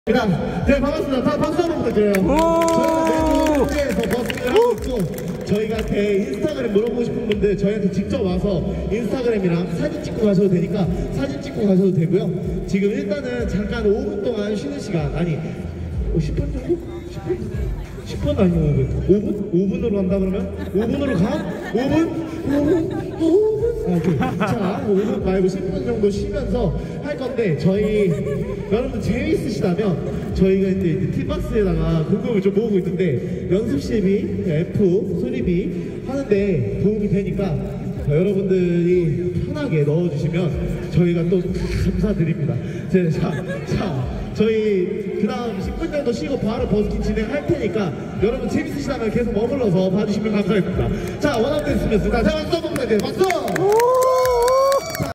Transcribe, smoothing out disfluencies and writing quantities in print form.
네, 반갑습니다. 다 박수 한번 부탁드려요. 저희가 매주 현지에서 버스를 하고 있고, 저희한테 인스타그램 물어보고 싶은 분들 저희한테 직접 와서 인스타그램이랑 사진 찍고 가셔도 되니까 사진 찍고 가셔도 되고요. 지금 일단은 잠깐 5분 동안 쉬는 시간, 아니 10분 정도? 10분 아니면 5분? 5분으로 한다 그러면? 5분으로 가? 5분? 아, 오케이. 자, 5분 말고 10분 정도 쉬면서 할 건데, 저희 여러분들 재미있으시다면 저희가 이제 티박스에다가 궁금을 좀 모으고 있는데, 연습실비, F, 수리비 하는데 도움이 되니까 여러분들이 편하게 넣어주시면 저희가 또 감사드립니다. 자, 저희 그 다음 10분 정도 쉬고 바로 버스킹 진행할 테니까 여러분 재밌으시다면 계속 머물러서 봐주시면 감사하겠습니다. 자, 원업 됐으면 자, 박수 한번 부탁드려요. 박수!